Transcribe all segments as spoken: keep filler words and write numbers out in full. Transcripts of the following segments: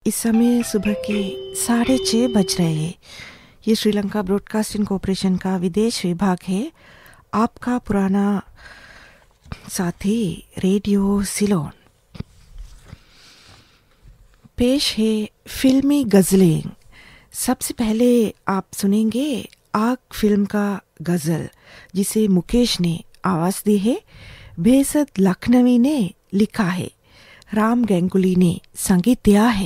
इस समय सुबह के साढ़े छः बज रहे हैं। ये श्रीलंका ब्रॉडकास्टिंग कॉरपोरेशन का विदेश विभाग है। आपका पुराना साथी रेडियो सिलोन। पेश है फिल्मी गज़लें। सबसे पहले आप सुनेंगे आग फिल्म का गज़ल, जिसे मुकेश ने आवाज़ दी है। बेहद लखनवी ने लिखा है, राम गंगुली ने संगीत दिया है।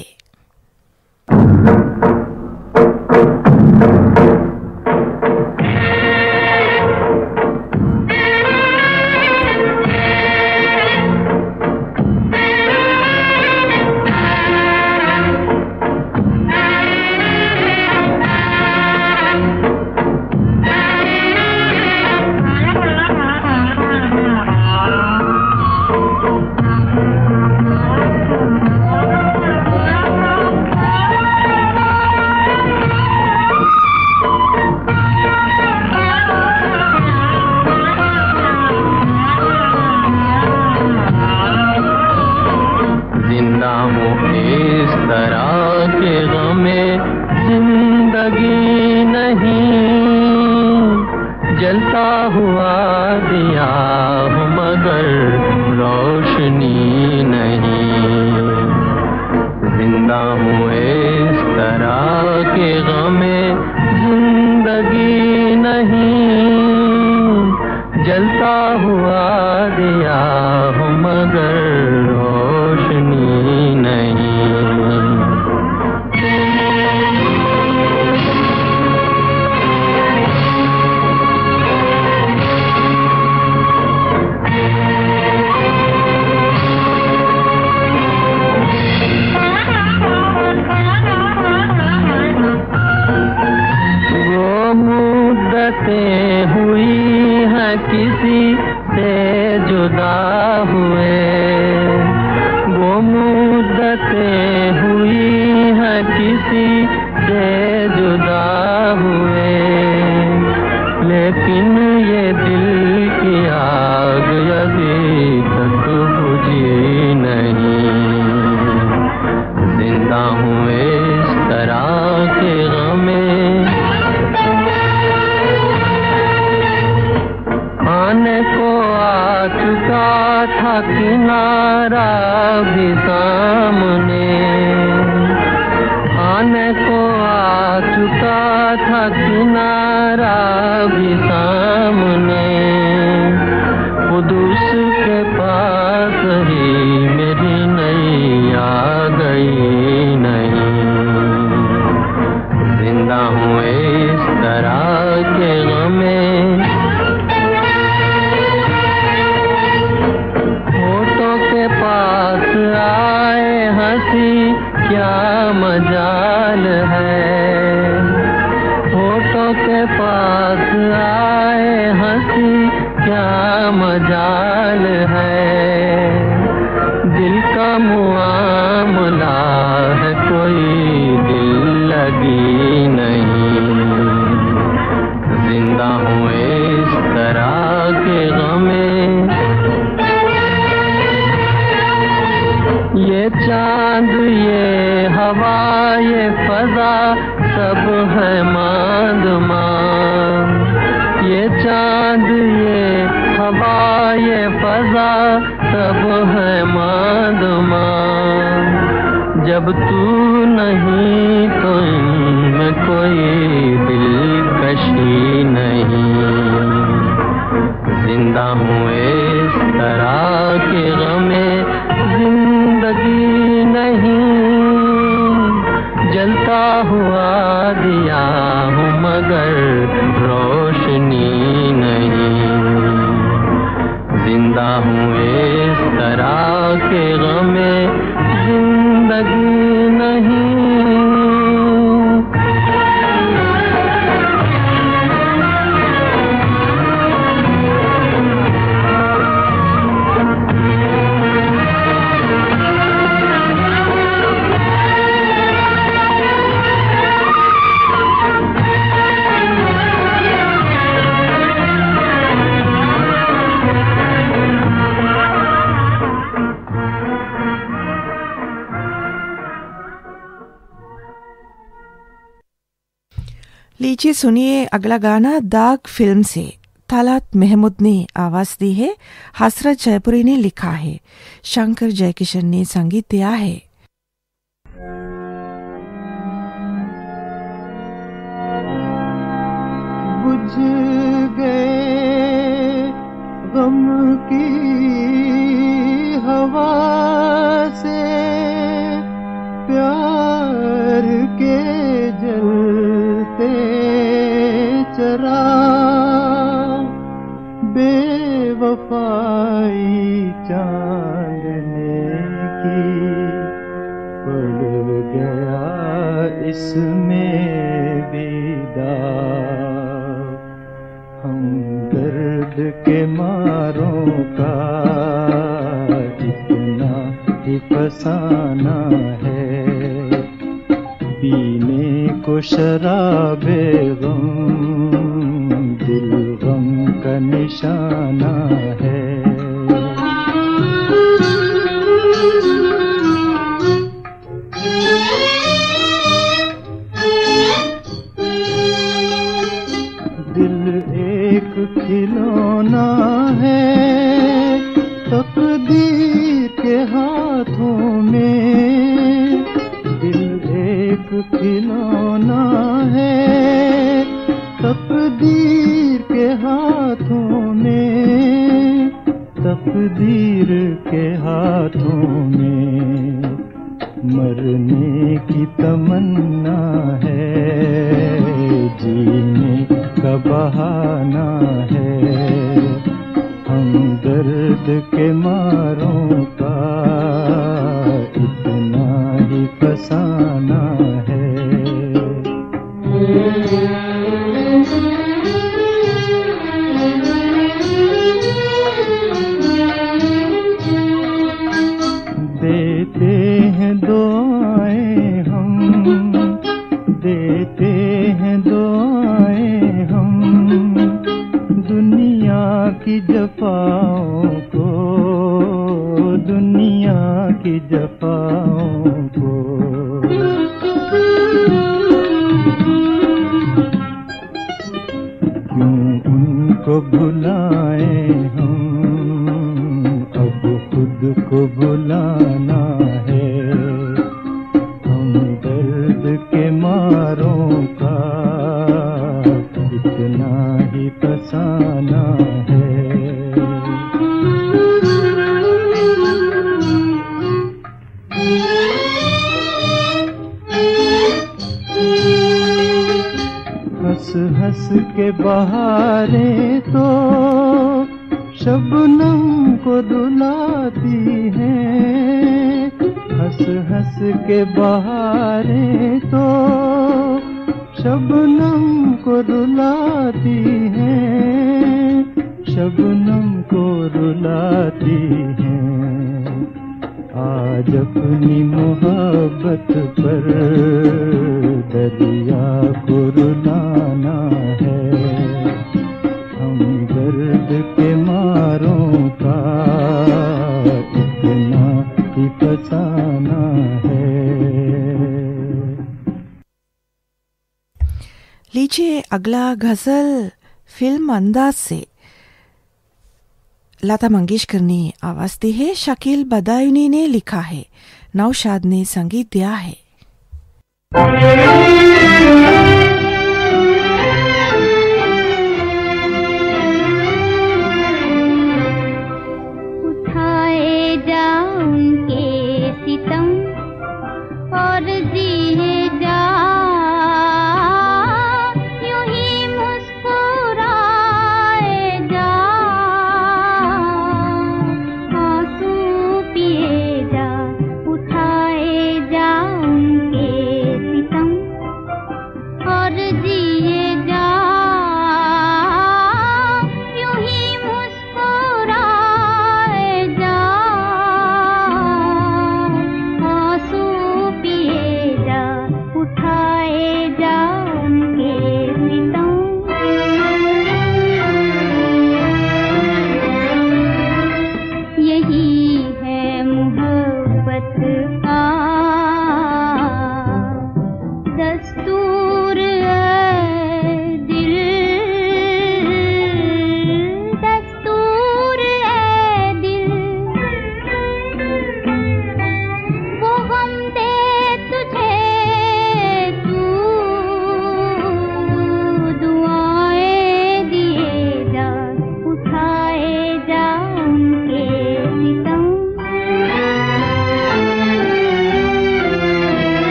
लीजिए सुनिए अगला गाना दाग फिल्म से। तालात महमूद ने आवाज दी है, हसरत जयपुरी ने लिखा है, शंकर जयकिशन ने संगीत दिया है। बुझ गए गम की हवा से प्यार के जलते चराग, बेवफाई चांदने की पड़ गया इसमें भी दाग। हम दर्द के मारों का इतना ही फसाना है, पीने को शराबे गम दिल गम का निशाना है। दिल एक खिलौना है तकदीर के हाथों में, दिल एक खिलौना है तकदीर के हाथों में, तकदीर के हाथों में। मरने की तमन्ना है, जीने का बहाना है, हम दर्द के मारों का इतना ही फसाना है। देते हैं दुआएं हम, देते हैं दुआएं हम दुनिया की जफाओं को, दुनिया की जफाओं को। क्यों उनको भुलाएं हम, अब खुद को भुलाना है, हम दर्द के मारों का इतना ही फसाना है। हंस हंस के बहारें तो शबनम को रुलाती हैं, हंस हंस के बहारें तो शबनम को रुलाती हैं, शबनम को रुलाती हैं। आज अपनी मोहब्बत पर दरिया को रुलाना है, हम दर्द के मारों का इतना ही फसाना है। लीजिए अगला गजल फिल्म अंदाज से। लता मंगेशकर ने आवाज दी है, शकील बदायूनी ने लिखा है, नौशाद ने संगीत दिया है। उठाए जा उनके सितम और जिए जा यूं ही मुस्कुराए जा, आंसू पिए जा। उठाए जा उनके सितम और जिए जा यूं ही मुस्कुराए जा, आंसू पिए जा।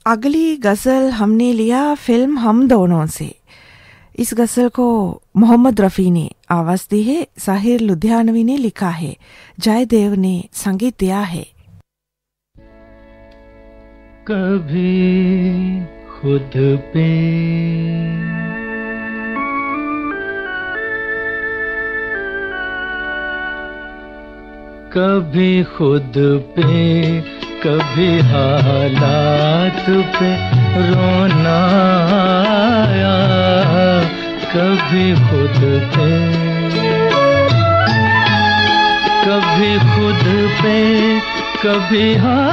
अगली गज़ल हमने लिया फिल्म हम दोनों से। इस गज़ल को मोहम्मद रफ़ी ने आवाज़ दी है, साहिर लुधियानवी ने लिखा है, जयदेव ने संगीत दिया है। कभी खुद पे कभी खुद पे कभी हालात पे रोना आया, कभी खुद पे कभी खुद पे कभी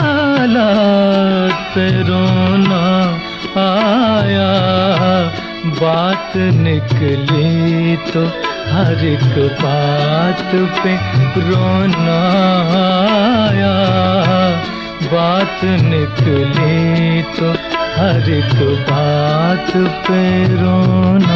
हालात पे रोना आया, बात निकली तो हर एक बात पे रोना आया, बात निकली तो हर एक बात पे रोना।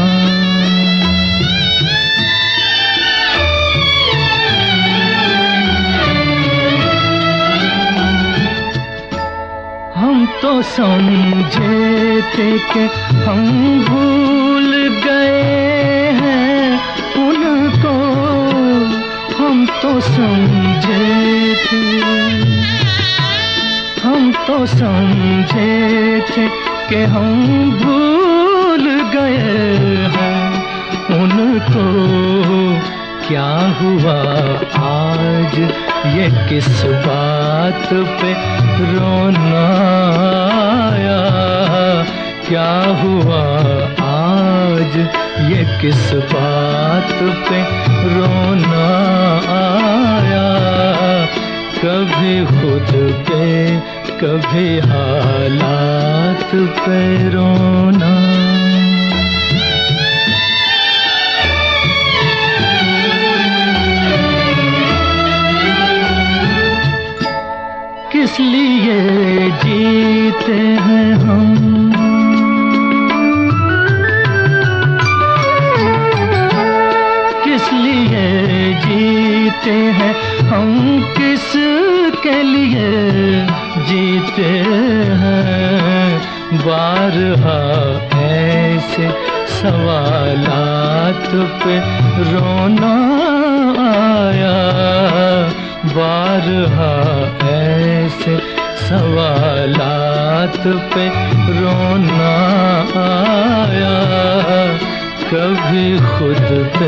हम तो समझे थे कि हम भूल गए हैं उनको, हम तो समझे थे हम तो समझे थे कि हम भूल गए हैं उनको, क्या हुआ आज ये किस बात पे रोना आया, क्या हुआ आज ये किस बात पे रोना आया, कभी खुद पे कभी हालात पे रोना। किस लिए जीते हैं हम, किस लिए जीते हैं हम, किस के लिए जीते हैं, बारहा ऐसे सवालात पे रोना आया, बारहा ऐसे सवालात पे रोना आया, कभी खुद पे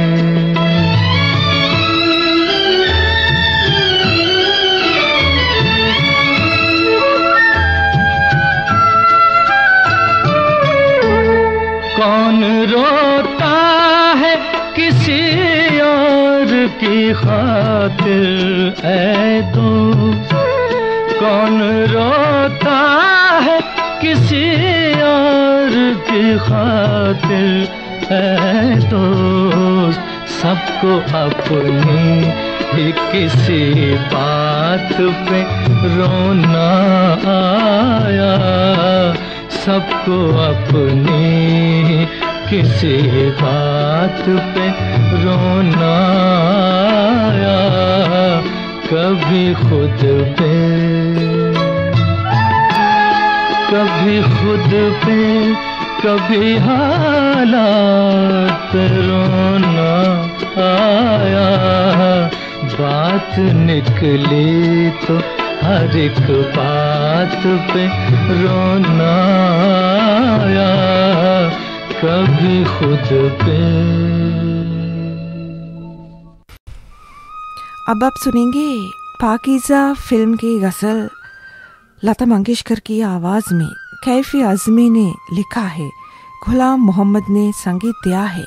कौन रोता है किसी और की खातिर ऐ दोस्त, कौन रोता है किसी और की खातिर ऐ दोस्त, सबको अपनी ही किसी बात पे रोना आया, सबको अपनी किसी बात पे रोना आया, कभी खुद पे कभी खुद पे कभी हालात पे रोना आया, बात निकली तो हर एक बात पे रोना आया, कभी खुद पे। अब आप सुनेंगे पाकीज़ा फिल्म की गज़ल लता मंगेशकर की आवाज़ में, कैफी आज़मी ने लिखा है, गुलाम मोहम्मद ने संगीत दिया है।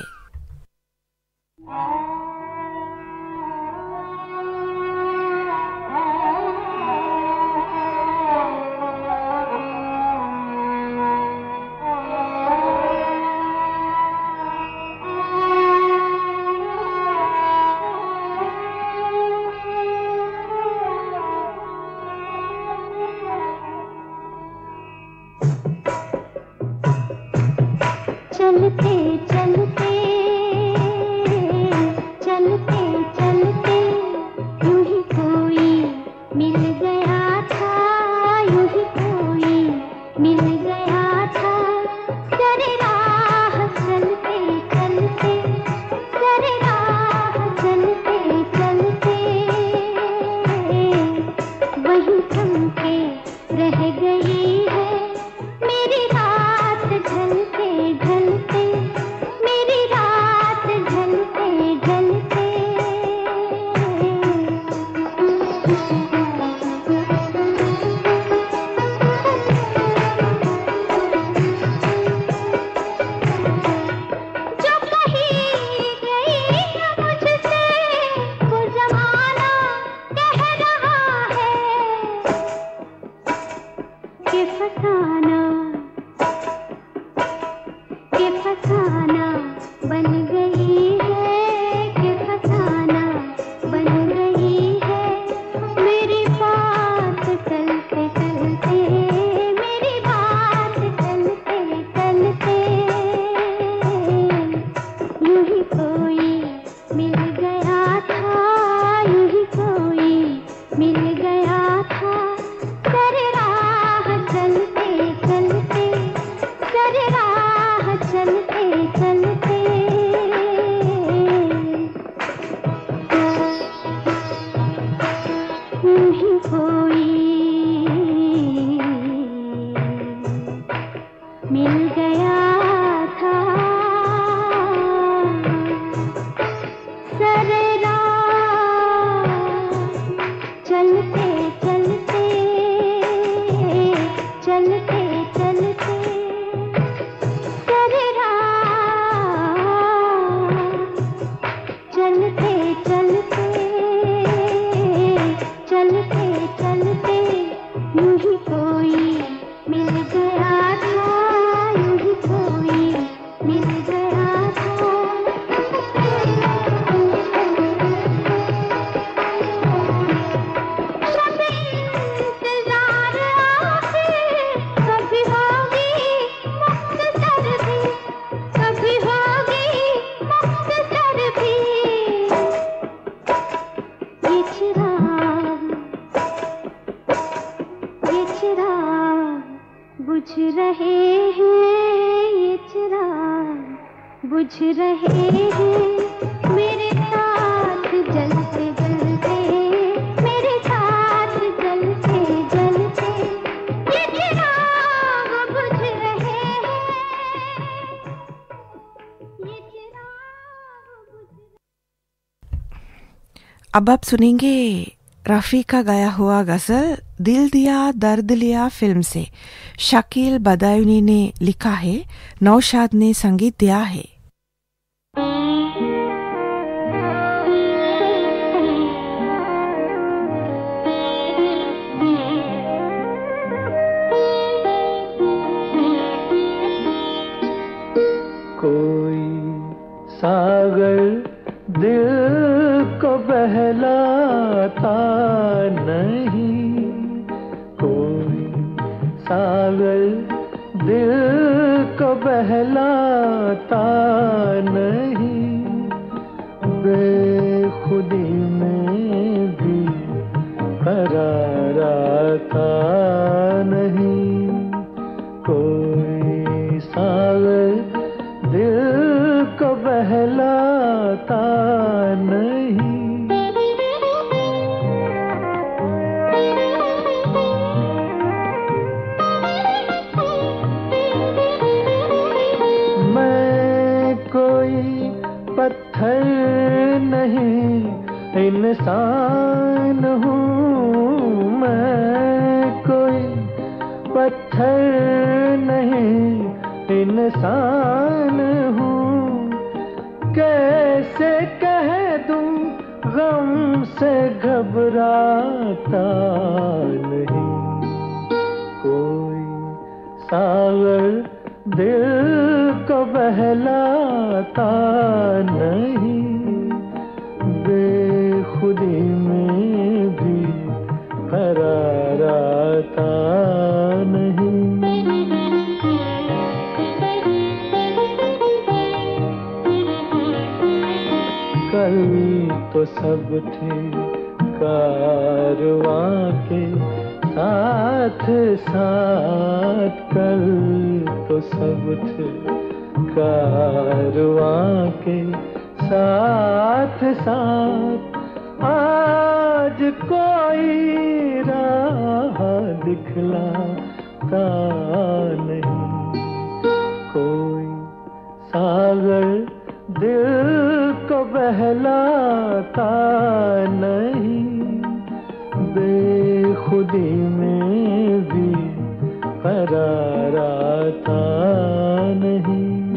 चलते चलते चलते चलते चलते चलते यूं ही कोई मिल गया था, यूं ही कोई मिल गया था। शब इंतजार आखिर कभी होगी मुख्तसर भी, कभी होगी मुख्तसर भी। ये चिराग ये चिराग बुझ रहे हैं, ये चिराग बुझ रहे हैं। मेरे साथ जलते जलते, मेरे साथ जलते जलते ये चिराग बुझ रहे हैं, ये चिराग बुझ। अब आप सुनेंगे रफ़ी का गाया हुआ गज़ल दिल दिया दर्द लिया फिल्म से। शकील बदायूनी ने लिखा है, नौशाद ने संगीत दिया है। कोई सागर दिल को बहलाता नहीं, कोई सागर दिल को बहलाता नहीं। बेखुदी में भी करार आता नहीं, कोई सागर दिल को बहलाता नहीं। मैं कोई पत्थर नहीं इंसान हूँ, मैं कोई पत्थर नहीं इंसान हूँ। कैसे कह दूं गम से घबराता नहीं, कोई सागर दिल को बहलाता नहीं। बेखुदी में भी करार आता नहीं। कल तो सब थे कारवां के साथ साथ, कल तो सब थे कारवां के साथ साथ। आज कोई राह दिखलाता नहीं, कोई सागर दिल को बहलाता नहीं। बेखुदी में भी करार आता नहीं।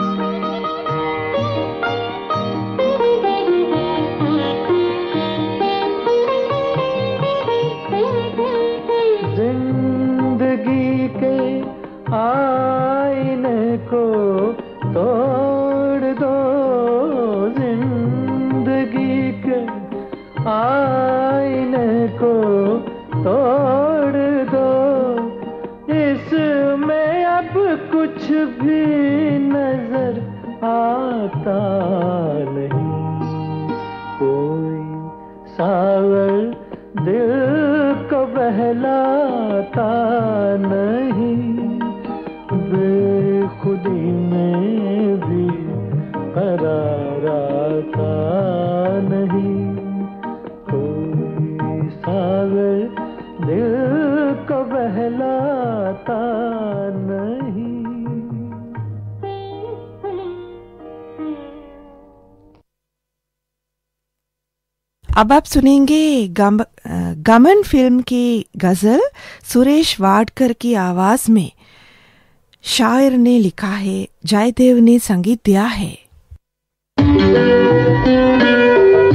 जिंदगी के आईने को तोड़ दो, जिंदगी के आईने को तोड़ दो। इसमें अब कुछ भी नजर आता नहीं, कोई सागर दिल को बहलाता नहीं। बेखुदी में भी करार आता नहीं, कोई सागर दिल को बहलाता नहीं। अब आप सुनेंगे गम, गमन फिल्म की गजल सुरेश वाडकर की आवाज में। शायर ने लिखा है, जयदेव ने संगीत दिया है।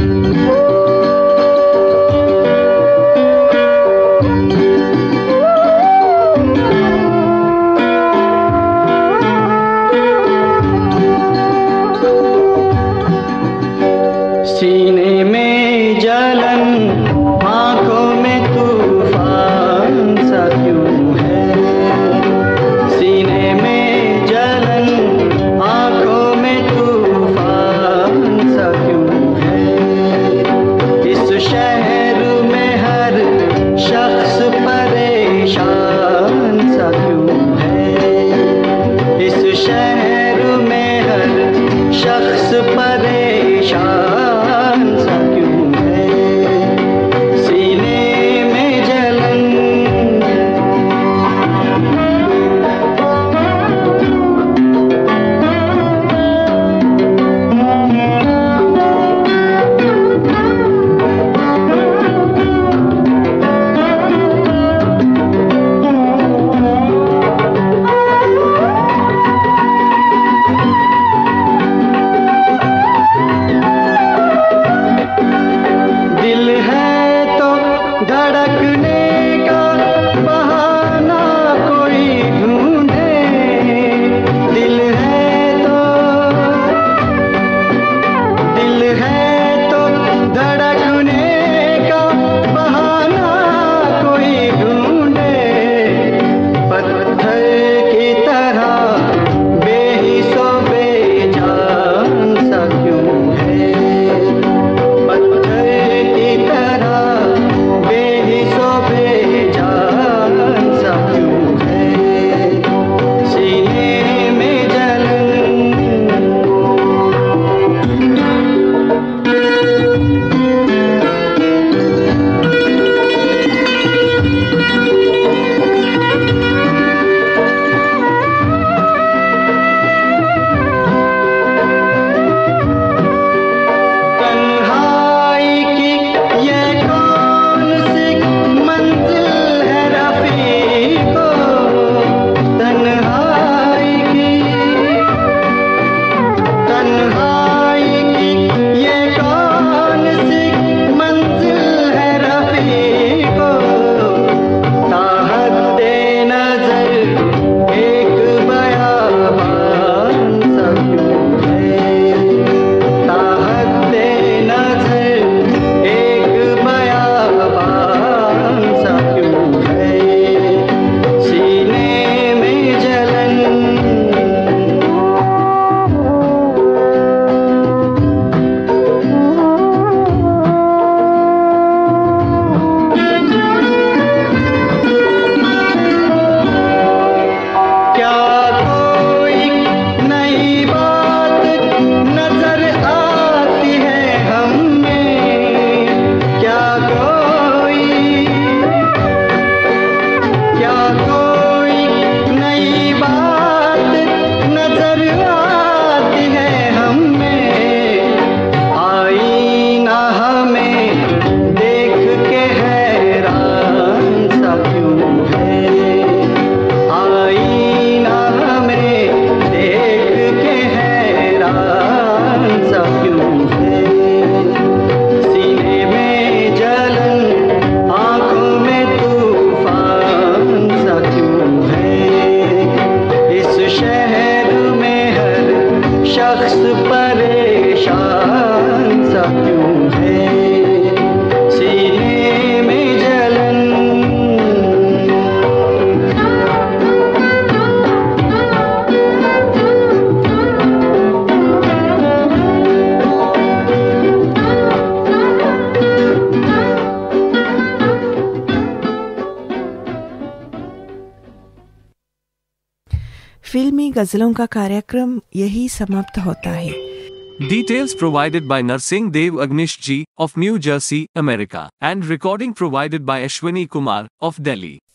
फिल्मी गजलों का कार्यक्रम यही समाप्त होता है। Details provided by Narsingh Dev Agnish Ji of New Jersey, America, and recording provided by Ashwini Kumar of Delhi.